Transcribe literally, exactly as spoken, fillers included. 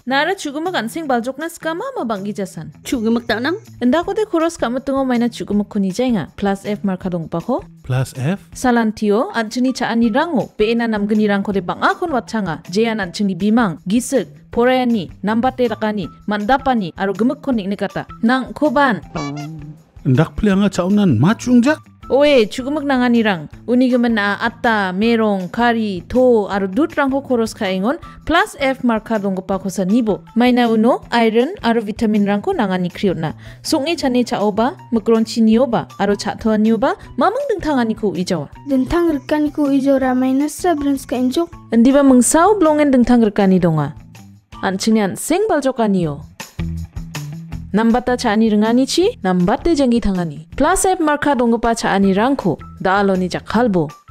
Nara chugumak ansing baljokna skama mabanggi jasan. Chugumak tanang? Endako de kuros kamu tungo maina chugumak kuni jenga. Plus F marka dong pako. Plus F? Salantio anchini chaani rango. Beena namgani rangko de bangakon watchanga. Jean anchini bimang. Gisik. Porayani. Nambate rakani. Mandapani. Aro gemak konik nikata. Nang koban. Ndak plianga chaunan machungjak? Oe chugumak nanganirang unigemen na atta merong kari to aro dut rangko koros kaingon plus F marka dongpa kosa nibo maina uno iron aro vitamin rangko nangani kriotna songi chane chaoba mukronchi nioba aro chatho nioba mamang dengtangani ko ijawa dengtang rekani ko ijora maina sabrans ka injok endiba mengsau blongen dengtang rekani donga anchini an seng baljokaniyo Nambata chaani rengani chi, nambate jangi thangani. Plus F marka dongpa chaani rangko, daaloni jakhalbo.